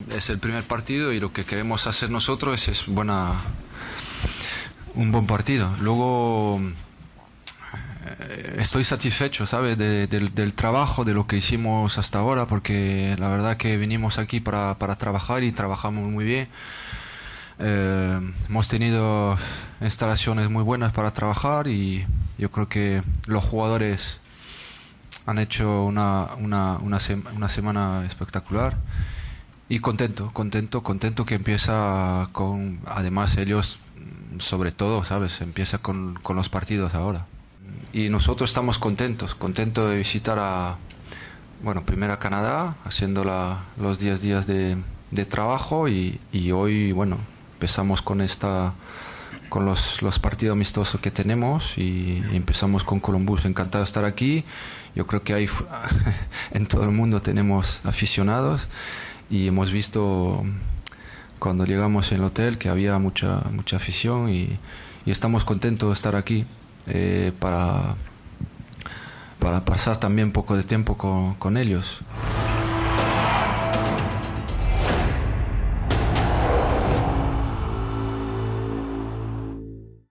es el primer partido y lo que queremos hacer nosotros es un buen partido. Luego estoy satisfecho, ¿sabes? Del trabajo, de lo que hicimos hasta ahora, porque la verdad que vinimos aquí para trabajar y trabajamos muy bien. Hemos tenido instalaciones muy buenas para trabajar y yo creo que los jugadores han hecho una semana espectacular y contento que empieza con, además ellos sobre todo, ¿sabes? Empieza con los partidos ahora. Y nosotros estamos contentos de visitar primero a Canadá, haciendo los 10 días de trabajo y hoy, bueno, empezamos con los partidos amistosos que tenemos y empezamos con Columbus. Encantado de estar aquí. Yo creo que hay en todo el mundo tenemos aficionados y hemos visto cuando llegamos en el hotel que había mucha afición y estamos contentos de estar aquí para pasar también un poco de tiempo con ellos.